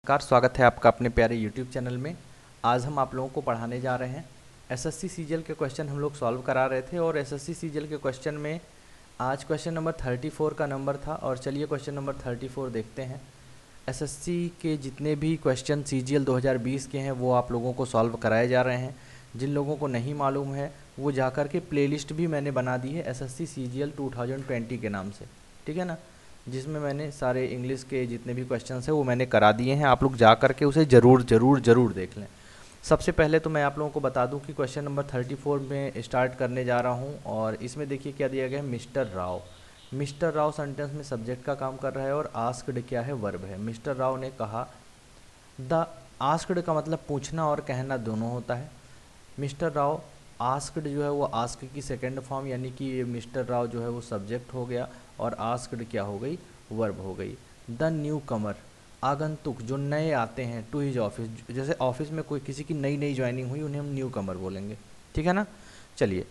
नमस्कार, स्वागत है आपका अपने प्यारे YouTube चैनल में। आज हम आप लोगों को पढ़ाने जा रहे हैं एसएससी सीजीएल के क्वेश्चन हम लोग सॉल्व करा रहे थे और एसएससी सीजीएल के क्वेश्चन में आज क्वेश्चन नंबर 34 का नंबर था। और चलिए क्वेश्चन नंबर 34 देखते हैं। एसएससी के जितने भी क्वेश्चन सीजीएल 2020 के हैं वो आप लोगों को सॉल्व कराए जा रहे हैं। जिन लोगों को नहीं मालूम है वो जाकर के प्लेलिस्ट भी मैंने बना दी है एसएससी सीजीएल 2020 के नाम से, ठीक है ना, जिसमें मैंने सारे इंग्लिश के जितने भी क्वेश्चंस हैं वो मैंने करा दिए हैं। आप लोग जा कर के उसे ज़रूर देख लें। सबसे पहले तो मैं आप लोगों को बता दूं कि क्वेश्चन नंबर 34 में स्टार्ट करने जा रहा हूं और इसमें देखिए क्या दिया गया है, mister Rao. Mister Rao sentence में सब्जेक्ट का काम कर रहा है और आस्क्ड क्या है, वर्ब है। मिस्टर राव ने कहा। द आस्क्ड का मतलब पूछना और कहना दोनों होता है। मिस्टर राव आस्क्ड जो है वो आस्क की सेकंड फॉर्म, यानी कि मिस्टर राव जो है वो सब्जेक्ट हो गया और आस्क्ड क्या हो गई, वर्ब हो गई। द न्यू कमर, आगंतुक जो नए आते हैं, टू हिज ऑफिस, जैसे ऑफिस में कोई किसी की नई ज्वाइनिंग हुई उन्हें हम न्यू कमर बोलेंगे, ठीक है ना। चलिए,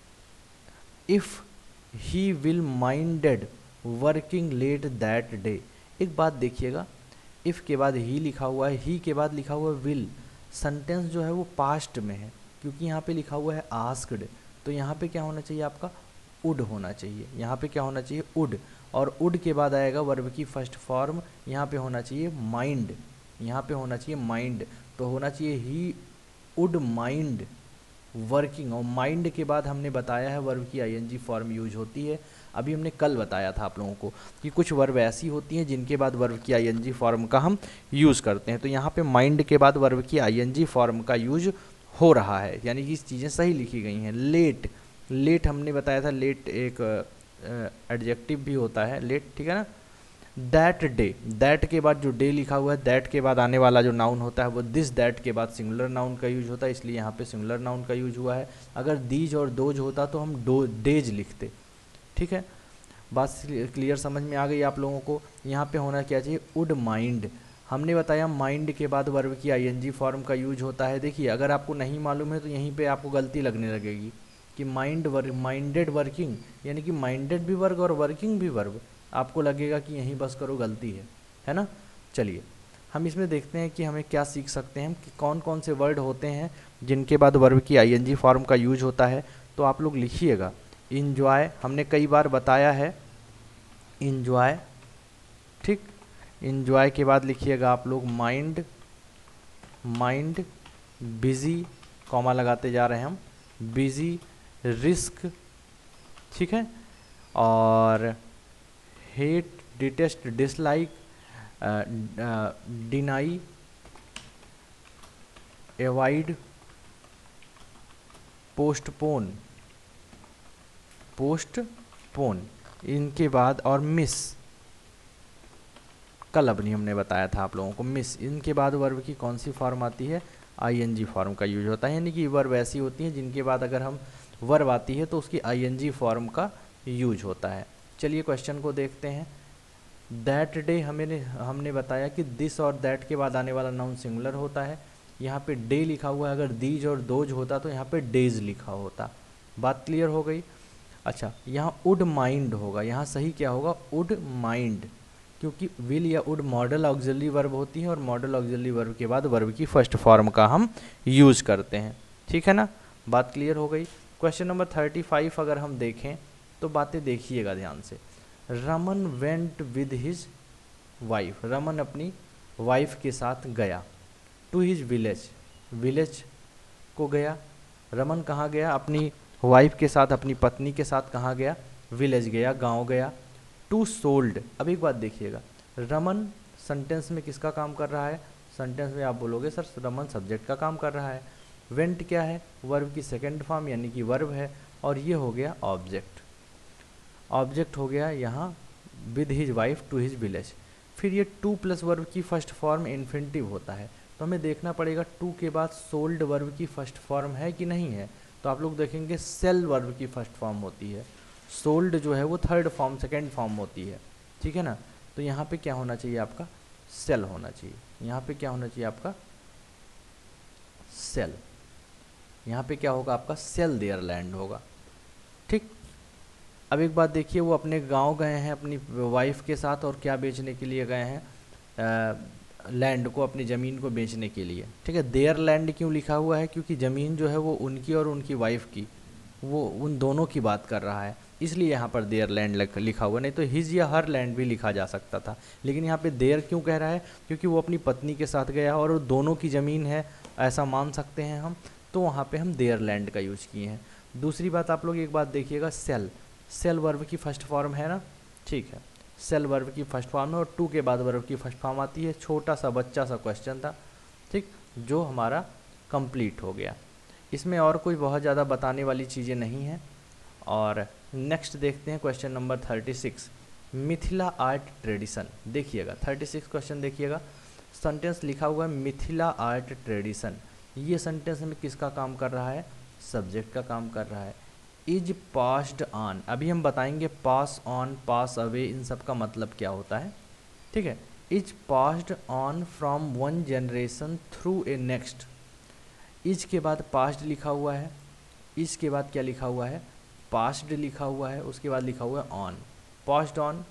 if he will minded working late that day. एक बात देखिएगा, इफ़ के बाद ही लिखा हुआ है, ही के बाद लिखा हुआ है विल। सेंटेंस जो है वो पास्ट में है क्योंकि यहाँ पे लिखा हुआ है आस्क्ड, तो यहाँ पे क्या होना चाहिए आपका, वुड होना चाहिए। यहाँ पे क्या होना चाहिए, वुड, और वुड के बाद आएगा वर्ब की फर्स्ट फॉर्म, यहाँ पे होना चाहिए माइंड, यहाँ पे होना चाहिए माइंड, तो होना चाहिए ही वुड माइंड वर्किंग। और माइंड के बाद हमने बताया है वर्ब की आईएनजी फॉर्म यूज होती है। अभी हमने कल बताया था आप लोगों को कि कुछ वर्ब ऐसी होती हैं जिनके बाद वर्ब की आईएनजी फॉर्म का हम यूज़ करते हैं। तो यहाँ पे माइंड के बाद वर्ब की आईएनजी फॉर्म का यूज हो रहा है, यानी कि चीज़ें सही लिखी गई हैं। लेट, लेट हमने बताया था, लेट एक एडजेक्टिव भी होता है लेट, ठीक है ना। दैट डे, दैट के बाद जो डे लिखा हुआ है, दैट के बाद आने वाला जो नाउन होता है वो दिस, दैट के बाद सिंगुलर नाउन का यूज होता है, इसलिए यहाँ पे सिंगुलर नाउन का यूज हुआ है। अगर दीज और दोज होता तो हम डेज लिखते, ठीक है। बात क्लियर समझ में आ गई आप लोगों को। यहाँ पे होना क्या चाहिए, वुड माइंड। हमने बताया माइंड के बाद वर्ब की आईएनजी फॉर्म का यूज होता है। देखिए, अगर आपको नहीं मालूम है तो यहीं पे आपको गलती लगने लगेगी कि माइंडेड वर्किंग, यानी कि माइंडेड भी वर्ग और वर्किंग भी वर्ब, आपको लगेगा कि यहीं बस करो, गलती है ना। चलिए, हम इसमें देखते हैं कि हमें क्या सीख सकते हैं कि कौन कौन से वर्ड होते हैं जिनके बाद वर्ब की आईएनजी फॉर्म का यूज होता है। तो आप लोग लिखिएगा, इंजॉय, हमने कई बार बताया है इंजॉय, ठीक। इंजॉय के बाद लिखिएगा आप लोग माइंड, माइंड, बिजी, कॉमा लगाते जा रहे हैं हम, बिजी, रिस्क, ठीक है, और hate, detest, dislike, deny, avoid, postpone, postpone, इनके बाद और मिस, कल अपनी हमने बताया था आप लोगों को, मिस। इनके बाद वर्ब की कौन सी फॉर्म आती है, आईएनजी फॉर्म का यूज होता है, यानी कि वर्ब ऐसी होती हैं जिनके बाद अगर हम वर्ब आती है तो उसकी आईएनजी फॉर्म का यूज होता है। चलिए क्वेश्चन को देखते हैं। दैट डे हमने बताया कि दिस और दैट के बाद आने वाला नाउन सिंगुलर होता है। यहाँ पे डे लिखा हुआ है, अगर दीज और दोज होता तो यहाँ पे डेज लिखा होता। बात क्लियर हो गई। अच्छा, यहाँ वुड माइंड होगा, यहाँ सही क्या होगा, वुड माइंड, क्योंकि विल या वुड मॉडल ऑक्सिलरी वर्ब होती है और मॉडल ऑक्सिलरी वर्ब के बाद वर्ब की फर्स्ट फॉर्म का हम यूज करते हैं, ठीक है ना। बात क्लियर हो गई। क्वेश्चन नंबर 35 अगर हम देखें तो बातें देखिएगा ध्यान से। Raman went with his wife, Raman अपनी वाइफ के साथ गया। टू हिज विलेज, विलेज को गया। रमन कहाँ गया, अपनी वाइफ के साथ, अपनी पत्नी के साथ कहाँ गया, विलेज गया, गांव गया। टू सोल्ड, अब एक बात देखिएगा, रमन सेंटेंस में किसका काम कर रहा है, सेंटेंस में आप बोलोगे सर रमन सब्जेक्ट का काम कर रहा है। वेंट क्या है, वर्ब की सेकंड फॉर्म, यानी कि वर्ब है, और ये हो गया ऑब्जेक्ट, ऑब्जेक्ट हो गया यहाँ with his wife to his village. फिर ये टू प्लस वर्ब की फर्स्ट फॉर्म इन्फिनिटिव होता है, तो हमें देखना पड़ेगा टू के बाद सोल्ड वर्ब की फर्स्ट फॉर्म है कि नहीं है। तो आप लोग देखेंगे सेल वर्ब की फर्स्ट फॉर्म होती है, सोल्ड जो है वो थर्ड फॉर्म, सेकेंड फॉर्म होती है, ठीक है ना। तो यहाँ पे क्या होना चाहिए आपका, सेल होना चाहिए। यहाँ पे क्या होना चाहिए आपका, सेल। यहाँ पे क्या होगा आपका, सेल देयर लैंड होगा, ठीक। अब एक बात देखिए, वो अपने गांव गए हैं अपनी वाइफ के साथ और क्या बेचने के लिए गए हैं, लैंड को, अपनी ज़मीन को बेचने के लिए, ठीक है। देयर लैंड क्यों लिखा हुआ है? क्योंकि ज़मीन जो है वो उनकी और उनकी वाइफ की, वो उन दोनों की बात कर रहा है, इसलिए यहाँ पर देयर लैंड लिखा हुआ। नहीं तो हिज या हर लैंड भी लिखा जा सकता था, लेकिन यहाँ पे देयर क्यों कह रहा है? क्योंकि वो अपनी पत्नी के साथ गया और दोनों की ज़मीन है, ऐसा मान सकते हैं हम, तो वहाँ पे हम देयर लैंड का यूज़ किए हैं। दूसरी बात, आप लोग एक बात देखिएगा, सेल, सेल वर्ब की फर्स्ट फॉर्म है ना, ठीक है, सेल वर्ब की फर्स्ट फॉर्म है और टू के बाद वर्ब की फर्स्ट फॉर्म आती है। छोटा सा बच्चा सा क्वेश्चन था, ठीक, जो हमारा कंप्लीट हो गया। इसमें और कोई बहुत ज़्यादा बताने वाली चीज़ें नहीं हैं। और नेक्स्ट देखते हैं question number 36, Mithila art tradition. देखिएगा 36 क्वेश्चन देखिएगा, सेंटेंस लिखा हुआ है मिथिला आर्ट ट्रेडिशन। ये सेंटेंस में किसका काम कर रहा है? सब्जेक्ट का काम कर रहा है। इज पास्ड ऑन, अभी हम बताएंगे पास ऑन, पास अवे, इन सब का मतलब क्या होता है, ठीक है। Is passed on from one generation through a next. Is के बाद पास्ट लिखा हुआ है, इज के बाद क्या लिखा हुआ है? पास्ट लिखा हुआ है, उसके बाद लिखा हुआ है on, passed on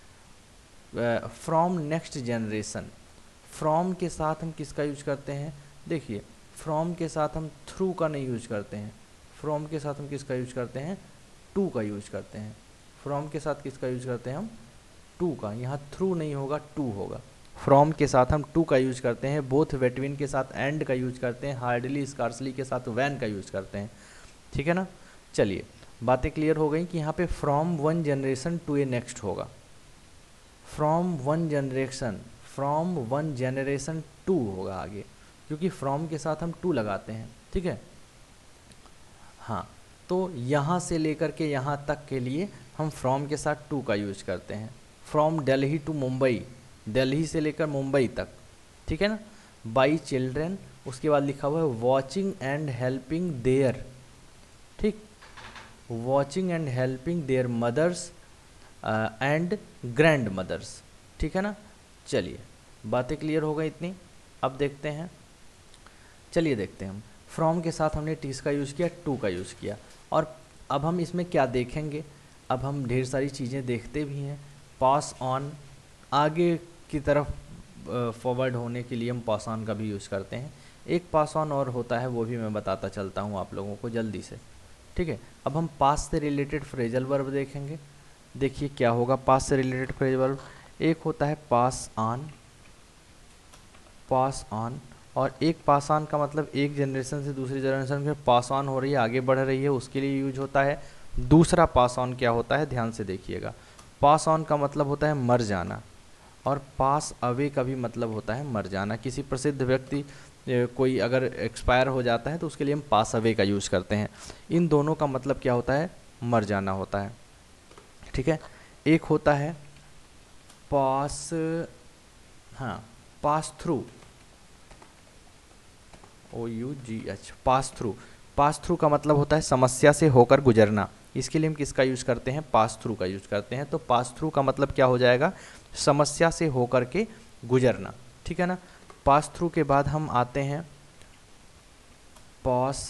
from next generation. From के साथ हम किसका यूज करते हैं? देखिए, फ्रॉम के साथ हम थ्रू का नहीं यूज करते हैं, फ्रॉम के साथ हम किसका यूज करते हैं? टू का यूज करते हैं। फ्रॉम के साथ किसका यूज करते हैं हम? टू का। यहाँ थ्रू नहीं होगा, टू होगा। फ्रॉम के साथ हम टू का यूज करते हैं, बोथ बिटवीन के साथ एंड का यूज करते हैं, हार्डली स्कार्सली के साथ वैन का यूज करते हैं, ठीक है ना। चलिए, बातें क्लियर हो गई कि यहाँ पे from one generation to a next होगा, from one generation, from one generation to होगा आगे, क्योंकि फ्रॉम के साथ हम टू लगाते हैं, ठीक है। हाँ, तो यहाँ से लेकर के यहाँ तक के लिए हम फ्रॉम के साथ टू का यूज करते हैं। फ्रॉम दिल्ली टू मुंबई, दिल्ली से लेकर मुंबई तक, ठीक है ना। बाई चिल्ड्रेन, उसके बाद लिखा हुआ है वॉचिंग एंड हेल्पिंग देयर, ठीक, watching and helping their mothers and grandmothers, ठीक है ना। चलिए, बातें क्लियर हो गई इतनी। अब देखते हैं, चलिए देखते हैं हम फ्रॉम के साथ हमने टीस का यूज़ किया, टू का यूज़ किया, और अब हम इसमें क्या देखेंगे? अब हम ढेर सारी चीज़ें देखते भी हैं। पास ऑन, आगे की तरफ फॉरवर्ड होने के लिए हम पास ऑन का भी यूज़ करते हैं। एक पास ऑन और होता है, वो भी मैं बताता चलता हूँ आप लोगों को जल्दी से, ठीक है। अब हम पास से रिलेटेड फ्रेजल वर्ब देखेंगे। देखिए क्या होगा पास से रिलेटेड फ्रेजल वर्ब। एक होता है पास ऑन, पास ऑन, और एक पास ऑन का मतलब एक जनरेशन से दूसरी जनरेशन में पास ऑन हो रही है, आगे बढ़ रही है, उसके लिए यूज होता है। दूसरा पास ऑन क्या होता है, ध्यान से देखिएगा। पास ऑन का मतलब होता है मर जाना, और पास अवे का भी मतलब होता है मर जाना। किसी प्रसिद्ध व्यक्ति कोई अगर एक्सपायर हो जाता है तो उसके लिए हम पास अवे का यूज़ करते हैं। इन दोनों का मतलब क्या होता है? मर जाना होता है, ठीक है। एक होता है पास, हाँ, pass through, OUGH, pass through. Pass through का मतलब होता है समस्या से होकर गुजरना। इसके लिए हम किसका यूज़ करते हैं? पास थ्रू का यूज़ करते हैं। तो पास थ्रू का मतलब क्या हो जाएगा? समस्या से होकर के गुजरना, ठीक है ना। पास थ्रू के बाद हम आते हैं पास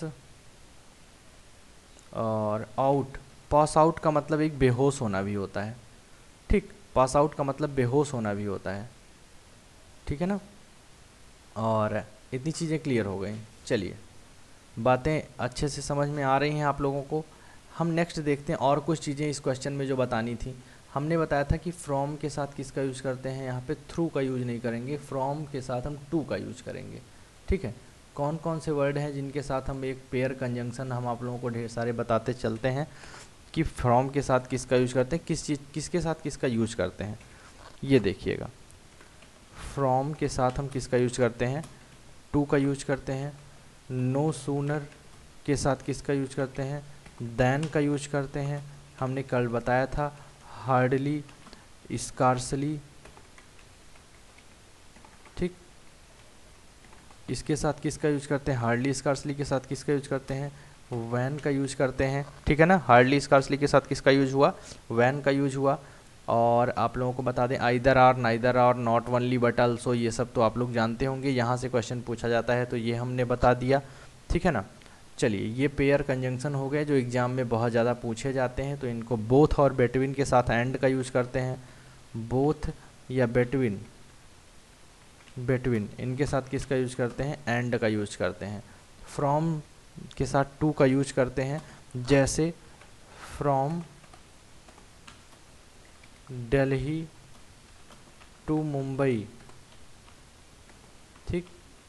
और आउट। पास आउट का मतलब एक बेहोश होना भी होता है, ठीक। पास आउट का मतलब बेहोश होना भी होता है, ठीक है ना। और इतनी चीज़ें क्लियर हो गई। चलिए, बातें अच्छे से समझ में आ रही हैं आप लोगों को। हम नेक्स्ट देखते हैं और कुछ चीज़ें इस क्वेश्चन में जो बतानी थी। हमने बताया था कि फ्रॉम के साथ किसका यूज़ करते हैं, यहाँ पे थ्रू का यूज़ नहीं करेंगे, फ्रॉम के साथ हम टू का यूज़ करेंगे, ठीक है। कौन कौन से वर्ड हैं जिनके साथ हम एक पेयर कंजंक्शन हम आप लोगों को ढेर सारे बताते चलते हैं कि फ्रॉम के साथ किसका यूज़ करते हैं, किसके साथ किसका यूज़ करते हैं। ये देखिएगा, फ्रॉम के साथ हम किसका यूज़ करते हैं? टू का यूज़ करते हैं। नो सूनर के साथ किसका यूज़ करते हैं? दैन का यूज़ करते हैं। हमने कल बताया था हार्डली, स्कार्सली, ठीक। इसके साथ किसका यूज़ करते हैं? हार्डली स्कार्सली के साथ किसका यूज़ करते हैं? वैन का यूज़ करते हैं, ठीक है ना। हार्डली स्कार्सली के साथ किसका यूज़ हुआ? वैन का यूज़ हुआ। और आप लोगों को बता दें either or, neither or, not only but also, ये सब तो आप लोग जानते होंगे, यहाँ से क्वेश्चन पूछा जाता है तो ये हमने बता दिया, ठीक है ना। चलिए, ये पेयर कंजंक्शन हो गए जो एग्ज़ाम में बहुत ज़्यादा पूछे जाते हैं। तो इनको बोथ और बिटवीन के साथ एंड का यूज़ करते हैं। बोथ या बिटवीन बिटवीन, इनके साथ किसका यूज करते हैं, एंड का यूज करते हैं। फ्रॉम के साथ टू का यूज करते हैं, जैसे फ्रॉम दिल्ली टू मुंबई, ठीक,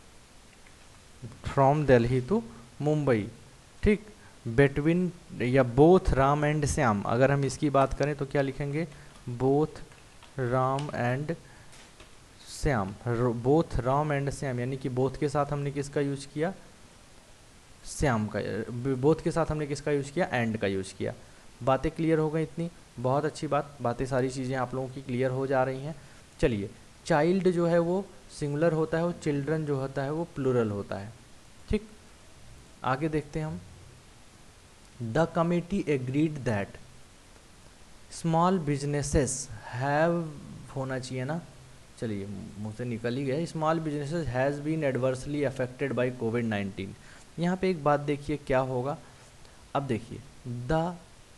फ्रॉम दिल्ली टू मुंबई, ठीक। बिटवीन या बोथ राम एंड श्याम, अगर हम इसकी बात करें तो क्या लिखेंगे, both Ram and Shyam, both Ram and Shyam, यानी कि बोथ के साथ हमने किसका यूज किया, श्याम का, बोथ के साथ हमने किसका यूज किया, एंड का यूज किया। बातें क्लियर हो गई इतनी, बहुत अच्छी बात, बातें सारी चीज़ें आप लोगों की क्लियर हो जा रही हैं। चलिए, चाइल्ड जो है वो सिंगुलर होता है और चिल्ड्रन जो होता है वो प्लूरल होता है, ठीक। आगे देखते हैं हम। The committee agreed that small businesses have, होना चाहिए ना, चलिए मुँह से निकल ही गया, small businesses has been adversely affected by कोविड-19। यहाँ पे एक बात देखिए क्या होगा, अब देखिए द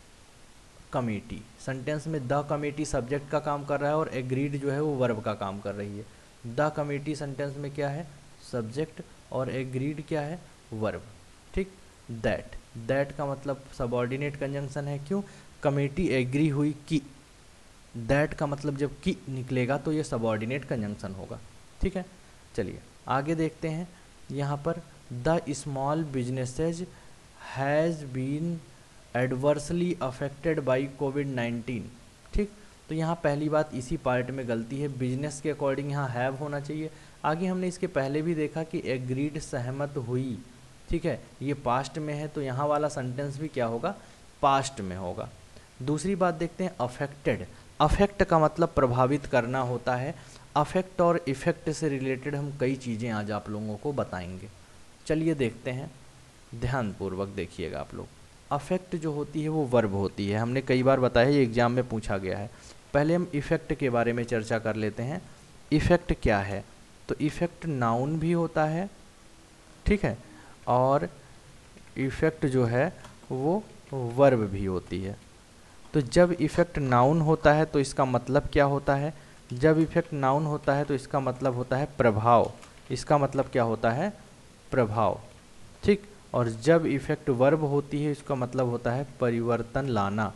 कमेटी, सेंटेंस में द कमेटी सब्जेक्ट का काम कर रहा है और एग्रीड जो है वो वर्ब का काम कर रही है। द कमेटी सेंटेंस में क्या है, सब्जेक्ट, और एग्रीड क्या है, वर्ब, ठीक। दैट का मतलब सबऑर्डिनेट कंजंक्शन है, क्यों, कमेटी एग्री हुई कि, दैट का मतलब जब कि निकलेगा तो ये सबऑर्डिनेट कंजंक्शन होगा, ठीक है। चलिए आगे देखते हैं, यहाँ पर the small businesses has been adversely affected by कोविड-19, ठीक। तो यहाँ पहली बात इसी पार्ट में गलती है, बिजनेस के अकॉर्डिंग यहाँ हैव होना चाहिए। आगे हमने इसके पहले भी देखा कि एग्रीड सहमत हुई, ठीक है, ये पास्ट में है तो यहाँ वाला सेंटेंस भी क्या होगा, पास्ट में होगा। दूसरी बात देखते हैं अफेक्टेड, अफेक्ट का मतलब प्रभावित करना होता है। अफेक्ट और इफेक्ट से रिलेटेड हम कई चीज़ें आज आप लोगों को बताएंगे। चलिए देखते हैं, ध्यानपूर्वक देखिएगा आप लोग। अफेक्ट जो होती है वो वर्ब होती है, हमने कई बार बताया, ये एग्जाम में पूछा गया है। पहले हम इफ़ेक्ट के बारे में चर्चा कर लेते हैं। इफ़ेक्ट क्या है, तो इफ़ेक्ट नाउन भी होता है, ठीक है, और इफ़ेक्ट जो है वो वर्ब भी होती है। तो जब इफ़ेक्ट नाउन होता है तो इसका मतलब क्या होता है, जब इफ़ेक्ट नाउन होता है तो इसका मतलब होता है प्रभाव, इसका मतलब क्या होता है, प्रभाव, ठीक। और जब इफ़ेक्ट वर्ब होती है इसका मतलब होता है परिवर्तन लाना,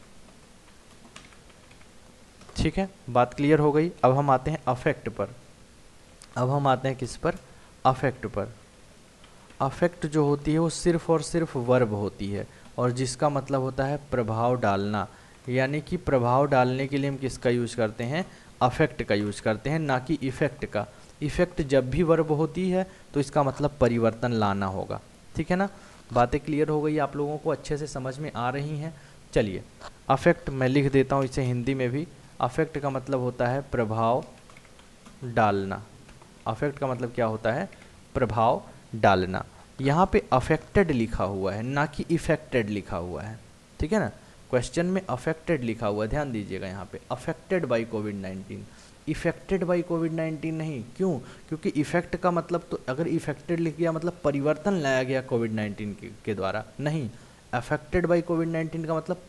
ठीक है। बात क्लियर हो गई। अब हम आते हैं अफेक्ट पर, अब हम आते हैं किस पर, अफेक्ट पर। अफेक्ट जो होती है वो सिर्फ और सिर्फ वर्ब होती है और जिसका मतलब होता है प्रभाव डालना, यानी कि प्रभाव डालने के लिए हम किसका यूज़ करते हैं, अफेक्ट का यूज़ करते हैं, ना कि इफ़ेक्ट का। इफ़ेक्ट जब भी वर्ब होती है तो इसका मतलब परिवर्तन लाना होगा, ठीक है ना। बातें क्लियर हो गई, आप लोगों को अच्छे से समझ में आ रही हैं। चलिए अफेक्ट मैं लिख देता हूँ इसे हिंदी में भी। अफेक्ट का मतलब होता है प्रभाव डालना, अफेक्ट का मतलब क्या होता है, प्रभाव डालना। यहाँ पे अफेक्टेड लिखा हुआ है ना कि इफेक्टेड लिखा हुआ है, ठीक है ना। क्वेश्चन में अफेक्टेड लिखा हुआ है, ध्यान दीजिएगा, यहाँ पे affected by covid, affected by कोविड-19 नहीं। क्यों, क्योंकि इफेक्ट का मतलब तो अगर इफेक्टेड लिख गया मतलब परिवर्तन लाया गया कोविड-19 के द्वारा, नहीं। अफेक्टेड बाई कोविड-19 का मतलब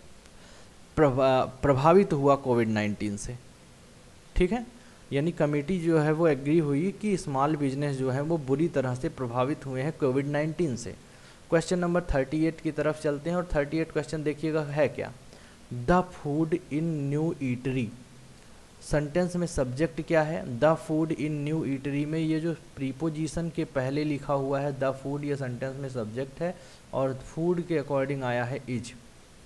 प्रभावित हुआ कोविड-19 से, ठीक है। यानी कमेटी जो है वो एग्री हुई कि स्मॉल बिजनेस जो है वो बुरी तरह से प्रभावित हुए हैं कोविड-19 से। क्वेश्चन नंबर 38 की तरफ चलते हैं और 38 क्वेश्चन देखिएगा है क्या, the food in new eatery. Sentence में सब्जेक्ट क्या है, the food in new eatery में ये जो प्रीपोजिशन के पहले लिखा हुआ है द फूड, ये सेंटेंस में सब्जेक्ट है और फूड के अकॉर्डिंग आया है इज,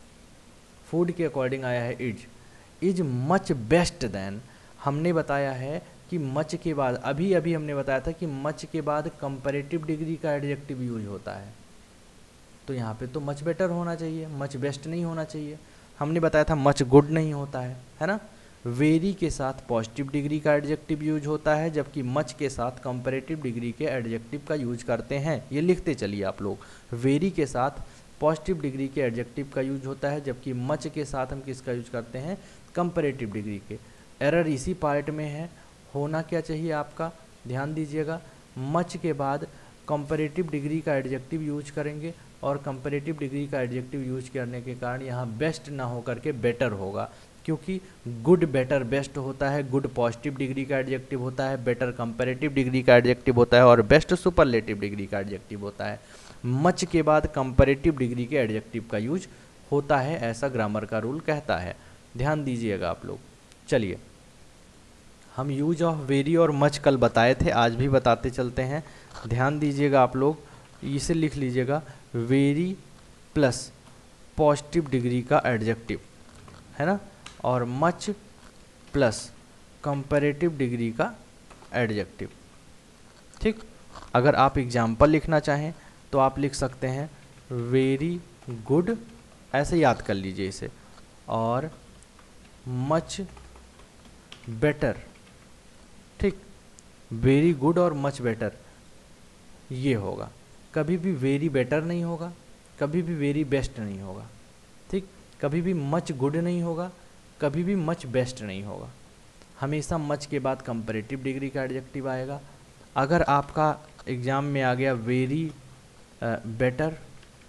फूड के अकॉर्डिंग आया है इज मच बेस्ट देन। हमने बताया है कि मच के बाद, अभी अभी हमने बताया था कि मच के बाद कंपैरेटिव डिग्री का एडजेक्टिव यूज होता है, तो यहाँ पे तो मच बेटर होना चाहिए, मच बेस्ट नहीं होना चाहिए। हमने बताया था मच गुड नहीं होता है ना। वेरी के साथ पॉजिटिव डिग्री का एडजेक्टिव यूज होता है, जबकि मच के साथ कंपैरेटिव डिग्री के एडजेक्टिव का यूज करते हैं। ये लिखते चलिए आप लोग, वेरी के साथ पॉजिटिव डिग्री के एडजेक्टिव का यूज होता है, जबकि मच के साथ हम किसका यूज करते हैं, कंपैरेटिव डिग्री के। एरर इसी पार्ट में है, होना क्या चाहिए आपका, ध्यान दीजिएगा, मच के बाद कंपैरेटिव डिग्री का एडजेक्टिव यूज करेंगे और कंपैरेटिव डिग्री का एडजेक्टिव यूज करने के कारण यहाँ बेस्ट ना हो करके बेटर होगा। क्योंकि गुड बेटर बेस्ट होता है, गुड पॉजिटिव डिग्री का एडजेक्टिव होता है, बेटर कंपैरेटिव डिग्री का एडजेक्टिव होता है और बेस्ट सुपरलेटिव डिग्री का एडजेक्टिव होता है। मच के बाद कंपैरेटिव डिग्री के एडजेक्टिव का यूज होता है, ऐसा ग्रामर का रूल कहता है। ध्यान दीजिएगा आप लोग। चलिए, हम यूज ऑफ वेरी और मच कल बताए थे, आज भी बताते चलते हैं। ध्यान दीजिएगा आप लोग, इसे लिख लीजिएगा, वेरी प्लस पॉजिटिव डिग्री का एडजेक्टिव है ना, और मच प्लस कंपैरेटिव डिग्री का एडजेक्टिव। ठीक, अगर आप एग्जाम्पल लिखना चाहें तो आप लिख सकते हैं वेरी गुड, ऐसे याद कर लीजिए इसे, और मच बेटर। ठीक, वेरी गुड और मच बेटर ये होगा, कभी भी वेरी बेटर नहीं होगा, कभी भी वेरी बेस्ट नहीं होगा। ठीक, कभी भी मच गुड नहीं होगा, कभी भी मच बेस्ट नहीं होगा। हमेशा मच के बाद कंपैरेटिव डिग्री का एडजेक्टिव आएगा। अगर आपका एग्ज़ाम में आ गया वेरी बेटर,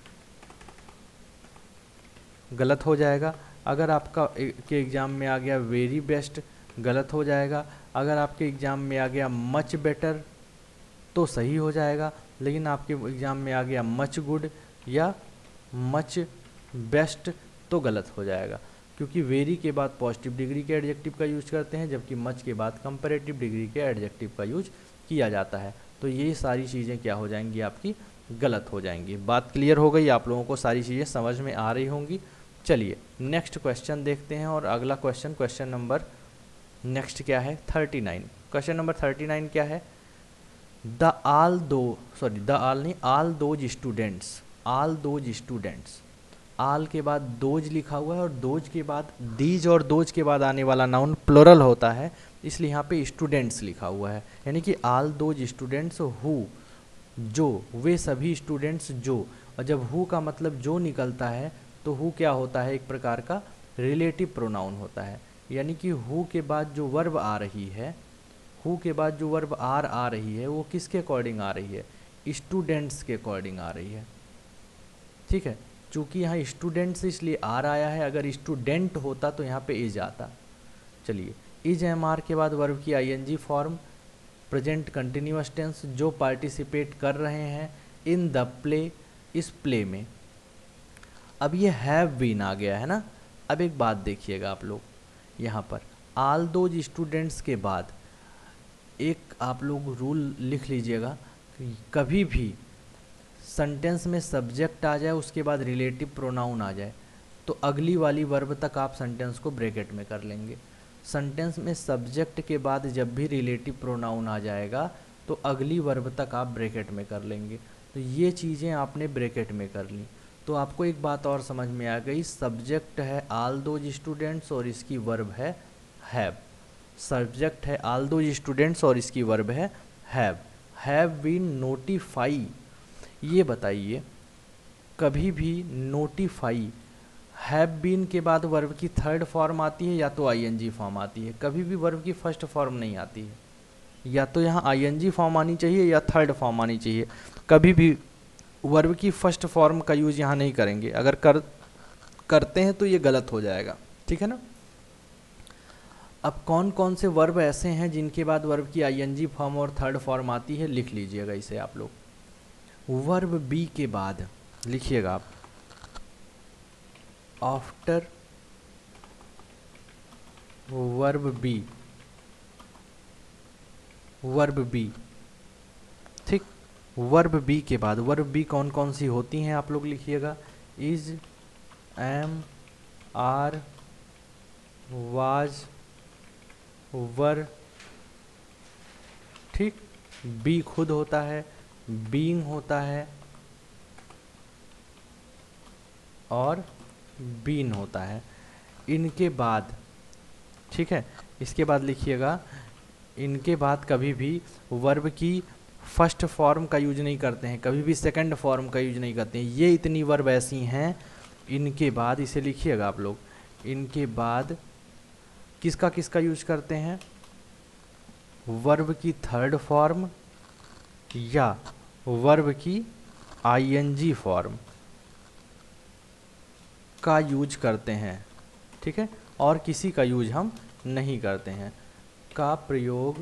गलत हो जाएगा। अगर आपका के एग्ज़ाम में आ गया वेरी बेस्ट, गलत हो जाएगा। अगर आपके एग्ज़ाम में आ गया मच बेटर तो सही हो जाएगा, लेकिन आपके एग्ज़ाम में आ गया मच गुड या मच बेस्ट तो गलत हो जाएगा, क्योंकि वेरी के बाद पॉजिटिव डिग्री के एडजेक्टिव का यूज करते हैं, जबकि मच के बाद कंपैरेटिव डिग्री के एडजेक्टिव का यूज किया जाता है। तो ये सारी चीज़ें क्या हो जाएंगी, आपकी गलत हो जाएंगी। बात क्लियर हो गई, आप लोगों को सारी चीज़ें समझ में आ रही होंगी। चलिए नेक्स्ट क्वेश्चन देखते हैं, और अगला क्वेश्चन नंबर नेक्स्ट क्या है, 39। क्वेश्चन नंबर 39 क्या है, ऑल दोज स्टूडेंट्स, आल के बाद दोज लिखा हुआ है और दोज के बाद दीज, और दोज के बाद आने वाला नाउन प्लुरल होता है, इसलिए यहाँ पे स्टूडेंट्स लिखा हुआ है। यानी कि आल दोज स्टूडेंट्स हु, जो, वे सभी स्टूडेंट्स जो, और जब हु का मतलब जो निकलता है तो हु क्या होता है, एक प्रकार का रिलेटिव प्रोनाउन होता है। यानी कि हु के बाद जो वर्ब आ रही है, हु के बाद जो वर्ब आर आ रही है वो किसके अकॉर्डिंग आ रही है, स्टूडेंट्स के अकॉर्डिंग आ रही है। ठीक है, चूँकि यहाँ स्टूडेंट्स इसलिए आर आया है, अगर स्टूडेंट होता तो यहाँ पे इज आता। चलिए, इज एम आर के बाद वर्ब की ING form, present continuous tense, जो पार्टिसिपेट कर रहे हैं इन द प्ले, इस प्ले में। अब ये हैव बीन आ गया है ना। अब एक बात देखिएगा आप लोग, यहाँ पर ऑल दोज स्टूडेंट्स के बाद एक आप लोग रूल लिख लीजिएगा, कभी भी सेंटेंस में सब्जेक्ट आ जाए उसके बाद रिलेटिव प्रोनाउन आ जाए तो अगली वाली वर्ब तक आप सेंटेंस को ब्रैकेट में कर लेंगे। सेंटेंस में सब्जेक्ट के बाद जब भी रिलेटिव प्रोनाउन आ जाएगा तो अगली वर्ब तक आप ब्रैकेट में कर लेंगे। तो ये चीज़ें आपने ब्रैकेट में कर ली, तो आपको एक बात और समझ में आ गई, सब्जेक्ट है ऑल दोज स्टूडेंट्स और इसकी वर्ब है हैव। सब्जेक्ट है ऑल दोज स्टूडेंट्स और इसकी वर्ब है हैव बीन नोटिफाई। ये बताइए, कभी भी नोटिफाई हैव बीन के बाद वर्ब की थर्ड फॉर्म आती है या तो आईएनजी फॉर्म आती है, कभी भी वर्ब की फर्स्ट फॉर्म नहीं आती है। या तो यहाँ आईएनजी फॉर्म आनी चाहिए या थर्ड फॉर्म आनी चाहिए, कभी भी वर्ब की फर्स्ट फॉर्म का यूज यहाँ नहीं करेंगे। अगर करते हैं तो ये गलत हो जाएगा, ठीक है ना। अब कौन कौन से वर्ब ऐसे हैं जिनके बाद वर्ब की आईएनजी फॉर्म और थर्ड फॉर्म आती है, लिख लीजिएगा इसे आप लोग। वर्ब बी के बाद लिखिएगा आप, after verb be, verb be. ठीक, वर्ब बी के बाद वर्ब बी कौन कौन सी होती हैं आप लोग लिखिएगा, is, am, are, was, were. ठीक, बी खुद होता है, बीइंग होता है और बीन होता है। इनके बाद, ठीक है, इसके बाद लिखिएगा, इनके बाद कभी भी वर्ब की फर्स्ट फॉर्म का यूज नहीं करते हैं, कभी भी सेकंड फॉर्म का यूज नहीं करते हैं। ये इतनी वर्ब ऐसी हैं, इनके बाद इसे लिखिएगा आप लोग, इनके बाद किसका किसका यूज करते हैं, वर्ब की थर्ड फॉर्म या वर्ब की आईएनजी फॉर्म का यूज करते हैं। ठीक है, और किसी का यूज हम नहीं करते हैं, का प्रयोग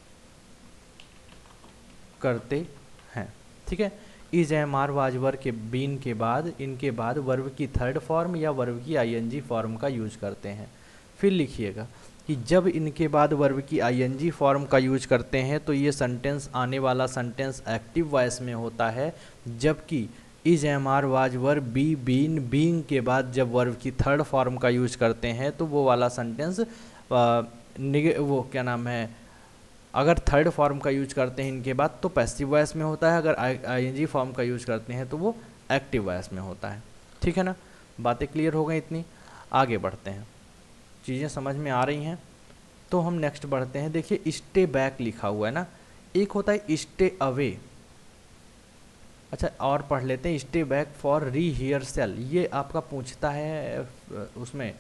करते हैं। ठीक है, is am are was verb के बीन के बाद इनके बाद वर्ब की थर्ड फॉर्म या वर्ब की आईएनजी फॉर्म का यूज करते हैं। फिर लिखिएगा कि जब इनके बाद वर्ब की आईएनजी फॉर्म का यूज करते हैं तो ये सेंटेंस आने वाला सेंटेंस एक्टिव वॉइस में होता है, जबकि is am are was verb be been being के बाद जब वर्ब की थर्ड फॉर्म का यूज करते हैं तो वो वाला सेंटेंस वो क्या नाम है, अगर थर्ड फॉर्म का यूज करते हैं इनके बाद तो पैसिव वॉइस में होता है, अगर आईएनजी फॉर्म का यूज करते हैं तो वो एक्टिव वॉइस में होता है। ठीक है ना, बातें क्लियर हो गई इतनी, आगे बढ़ते हैं, चीज़ें समझ में आ रही हैं तो हम नेक्स्ट बढ़ते हैं। देखिए स्टे बैक लिखा हुआ है ना, एक होता है स्टे अवे। अच्छा और पढ़ लेते हैं, स्टे बैक फॉर रीहियरसेल, ये आपका पूछता है उसमें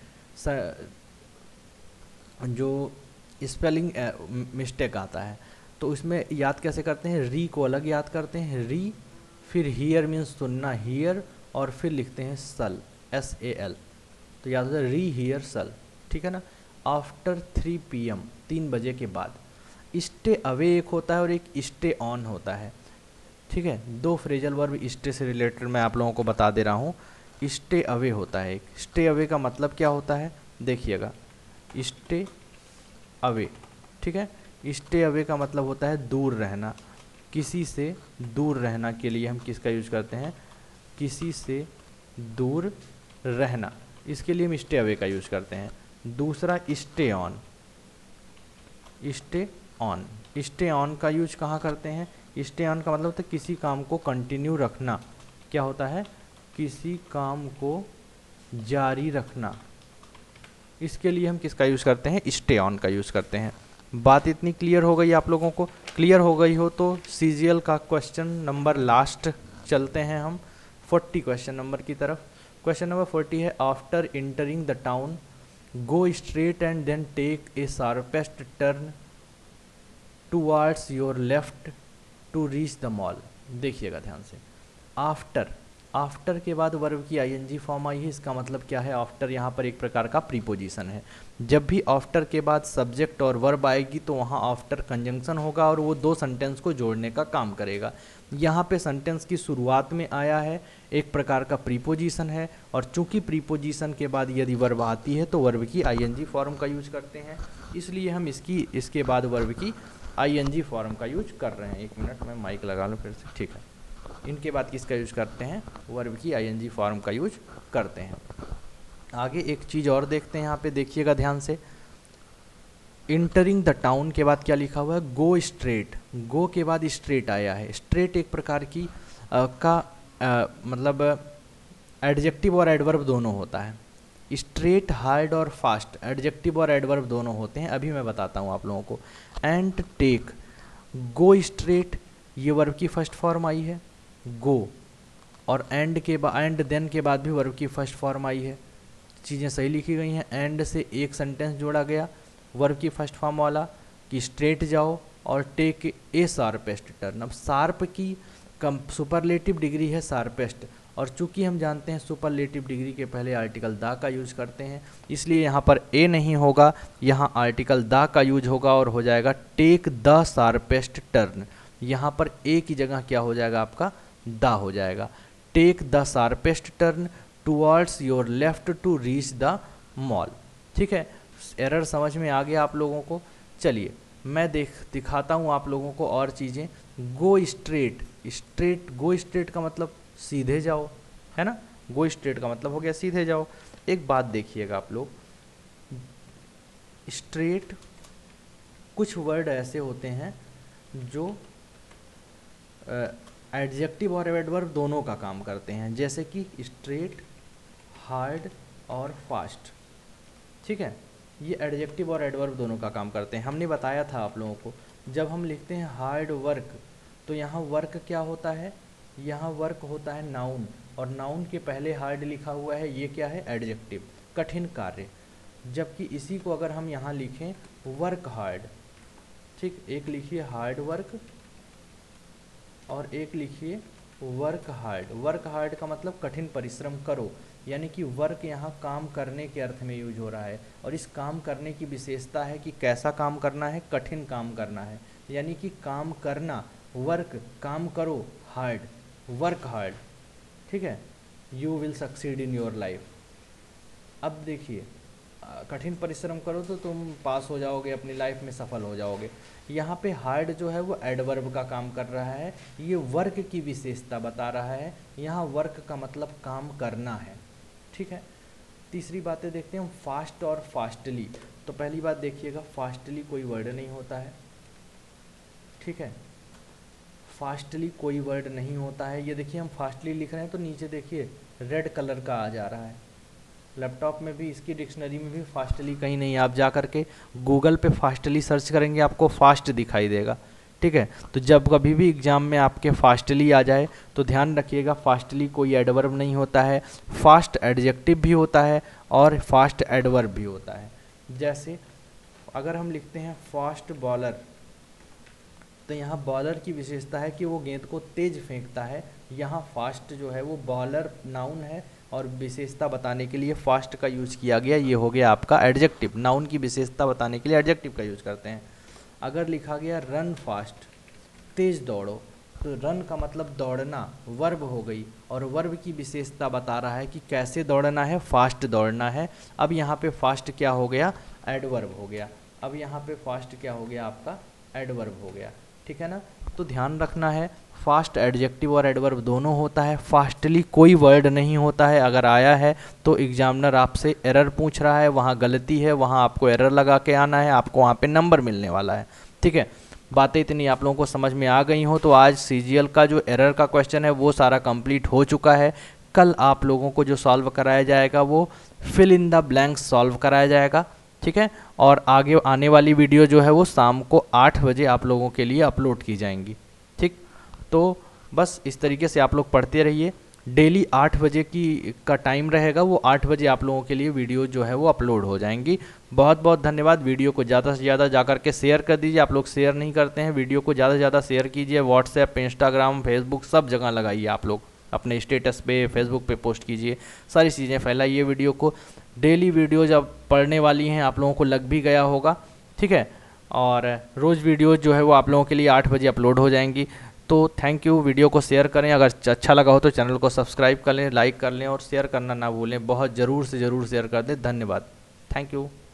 जो स्पेलिंग मिस्टेक आता है तो उसमें याद कैसे करते हैं, री को अलग याद करते हैं, री फिर हियर मीन्स सुनना, हियर और फिर लिखते हैं सल, SAL, तो याद होता है री हियर सल। ठीक है ना, आफ्टर 3 PM 3 बजे के बाद। स्टे अवे एक होता है और एक स्टे ऑन होता है। ठीक है, दो फ्रेजल वर्ब स्टे से रिलेटेड मैं आप लोगों को बता दे रहा हूँ। स्टे अवे होता है एक, स्टे अवे का मतलब क्या होता है देखिएगा, स्टे अवे, ठीक है, स्टे अवे का मतलब होता है दूर रहना, किसी से दूर रहना के लिए हम किसका यूज करते हैं, किसी से दूर रहना, इसके लिए हम स्टे अवे का यूज करते हैं। दूसरा stay on, stay on, stay on का यूज कहाँ करते हैं, स्टे ऑन का मतलब होता है किसी काम को कंटिन्यू रखना, क्या होता है, किसी काम को जारी रखना, इसके लिए हम किसका यूज़ करते हैं, स्टे ऑन का यूज़ करते हैं। बात इतनी क्लियर हो गई आप लोगों को, क्लियर हो गई हो तो सीजीएल का क्वेश्चन नंबर लास्ट चलते हैं हम 40 क्वेश्चन नंबर की तरफ। क्वेश्चन नंबर 40 है, after entering the town go straight and then take a sharpest turn towards your left to reach the mall. देखिएगा ध्यान से, आफ्टर, आफ्टर के बाद वर्ब की आईएनजी फॉर्म आई है, इसका मतलब क्या है, आफ्टर यहाँ पर एक प्रकार का प्रीपोजिशन है। जब भी आफ्टर के बाद सब्जेक्ट और वर्ब आएगी तो वहाँ आफ्टर कंजंक्शन होगा और वो दो सेंटेंस को जोड़ने का काम करेगा। यहाँ पे सेंटेंस की शुरुआत में आया है, एक प्रकार का प्रीपोजिशन है, और चूंकि प्रीपोजिशन के बाद यदि वर्ब आती है तो वर्ब की आईएनजी फॉर्म का यूज करते हैं, इसलिए हम इसके बाद वर्ब की आईएनजी फॉर्म का यूज कर रहे हैं। एक मिनट मैं माइक लगा लूँ फिर से, ठीक है, इनके बाद किसका यूज करते हैं, वर्ब की आईएनजी फॉर्म का यूज करते हैं। आगे एक चीज़ और देखते हैं, यहाँ पे देखिएगा ध्यान से, इंटरिंग द टाउन के बाद क्या लिखा हुआ है, गो स्ट्रेट, गो के बाद स्ट्रेट आया है। स्ट्रेट एक प्रकार की मतलब एडजेक्टिव और एडवर्ब दोनों होता है। स्ट्रेट, हार्ड और फास्ट एडजेक्टिव और एडवर्ब दोनों होते हैं, अभी मैं बताता हूँ आप लोगों को। एंड टेक, गो स्ट्रेट ये वर्ब की फर्स्ट फॉर्म आई है गो, और एंड के बाद एंड देन के बाद भी वर्ब की फर्स्ट फॉर्म आई है, चीज़ें सही लिखी गई हैं। एंड से एक सेंटेंस जोड़ा गया वर्ब की फर्स्ट फॉर्म वाला कि स्ट्रेट जाओ और टेक ए शार्पेस्ट टर्न। अब शार्प की कम सुपरलेटिव डिग्री है शार्पेस्ट, और चूंकि हम जानते हैं सुपरलेटिव डिग्री के पहले आर्टिकल द का यूज करते हैं, इसलिए यहाँ पर ए नहीं होगा, यहाँ आर्टिकल द का यूज होगा और हो जाएगा टेक द शार्पेस्ट टर्न। यहाँ पर ए की जगह क्या हो जाएगा आपका, द हो जाएगा। Take the sharpest turn towards your left to reach the mall. ठीक है, एरर समझ में आ गया आप लोगों को। चलिए मैं दिखाता हूँ आप लोगों को और चीज़ें। Go straight, straight, go straight का मतलब सीधे जाओ, है ना, गो स्ट्रेट का मतलब हो गया सीधे जाओ। एक बात देखिएगा आप लोग, स्ट्रेट कुछ वर्ड ऐसे होते हैं जो एडजेक्टिव और एडवर्ब दोनों का काम करते हैं, जैसे कि स्ट्रेट, हार्ड और फास्ट। ठीक है, ये एडजेक्टिव और एडवर्ब दोनों का काम करते हैं। हमने बताया था आप लोगों को, जब हम लिखते हैं हार्ड वर्क तो यहाँ वर्क क्या होता है, यहाँ वर्क होता है नाउन, और नाउन के पहले हार्ड लिखा हुआ है, ये क्या है, एडजेक्टिव, कठिन कार्य। जबकि इसी को अगर हम यहाँ लिखें वर्क हार्ड, ठीक, एक लिखिए हार्ड वर्क और एक लिखिए वर्क हार्ड। वर्क हार्ड का मतलब कठिन परिश्रम करो, यानी कि वर्क यहाँ काम करने के अर्थ में यूज हो रहा है। और इस काम करने की विशेषता है कि कैसा काम करना है, कठिन काम करना है, यानी कि काम करना, वर्क काम करो, हार्ड वर्क हार्ड, ठीक है। You will succeed in your life. अब देखिए, कठिन परिश्रम करो तो तुम पास हो जाओगे, अपनी लाइफ में सफल हो जाओगे। यहाँ पे हार्ड जो है वो एडवर्ब का काम कर रहा है, ये वर्क की विशेषता बता रहा है। यहाँ वर्क का मतलब काम करना है, ठीक है। तीसरी बातें देखते हैं हम, फास्ट और फास्टली। तो पहली बात देखिएगा, फास्टली कोई वर्ड नहीं होता है, ठीक है। फास्टली कोई वर्ड नहीं होता है। ये देखिए हम फास्टली लिख रहे हैं तो नीचे देखिए रेड कलर का आ जा रहा है। लैपटॉप में भी, इसकी डिक्शनरी में भी फास्टली कहीं नहीं। आप जा करके गूगल पे फास्टली सर्च करेंगे, आपको फास्ट दिखाई देगा, ठीक है। तो जब कभी भी एग्जाम में आपके फास्टली आ जाए तो ध्यान रखिएगा, फास्टली कोई एडवर्ब नहीं होता है। फास्ट एडजेक्टिव भी होता है और फास्ट एडवर्ब भी होता है। जैसे अगर हम लिखते हैं फास्ट बॉलर, तो यहाँ बॉलर की विशेषता है कि वो गेंद को तेज फेंकता है। यहाँ फास्ट जो है वो बॉलर नाउन है और विशेषता बताने के लिए फास्ट का यूज किया गया। ये हो गया आपका एडजेक्टिव। नाउन की विशेषता बताने के लिए एडजेक्टिव का यूज करते हैं। अगर लिखा गया रन फास्ट, तेज दौड़ो, तो रन का मतलब दौड़ना, वर्ब हो गई, और वर्ब की विशेषता बता रहा है कि कैसे दौड़ना है, फास्ट दौड़ना है। अब यहाँ पे फास्ट क्या हो गया, एडवर्ब हो गया। अब यहाँ पे फास्ट क्या हो गया, आपका एडवर्ब हो गया, ठीक है ना। तो ध्यान रखना है, फास्ट एडजेक्टिव और एडवर्ब दोनों होता है। फास्टली कोई वर्ड नहीं होता है। अगर आया है तो एग्जामिनर आपसे एरर पूछ रहा है, वहाँ गलती है, वहाँ आपको एरर लगा के आना है, आपको वहाँ पे नंबर मिलने वाला है, ठीक है। बातें इतनी आप लोगों को समझ में आ गई हो तो आज सीजीएल का जो एरर का क्वेश्चन है वो सारा कंप्लीट हो चुका है। कल आप लोगों को जो सॉल्व कराया जाएगा वो fill in the blanks solve कराया जाएगा, ठीक है। और आगे आने वाली वीडियो जो है वो शाम को 8 बजे आप लोगों के लिए अपलोड की जाएंगी, ठीक। तो बस इस तरीके से आप लोग पढ़ते रहिए। डेली 8 बजे की का टाइम रहेगा, वो 8 बजे आप लोगों के लिए वीडियो जो है वो अपलोड हो जाएंगी। बहुत बहुत धन्यवाद। वीडियो को ज़्यादा से ज़्यादा जा करके शेयर कर दीजिए। आप लोग शेयर नहीं करते हैं, वीडियो को ज़्यादा से ज़्यादा शेयर कीजिए। व्हाट्सएप पे, इंस्टाग्राम, फेसबुक सब जगह लगाइए। आप लोग अपने स्टेटस पे, फेसबुक पे पोस्ट कीजिए, सारी चीज़ें फैलाइए वीडियो को। डेली वीडियो जब पढ़ने वाली हैं आप लोगों को लग भी गया होगा, ठीक है। और रोज़ वीडियो जो है वो आप लोगों के लिए 8 बजे अपलोड हो जाएंगी। तो थैंक यू। वीडियो को शेयर करें, अगर अच्छा लगा हो तो चैनल को सब्सक्राइब कर लें, लाइक कर लें और शेयर करना ना भूलें। बहुत ज़रूर से ज़रूर शेयर कर दें। धन्यवाद। Thank you.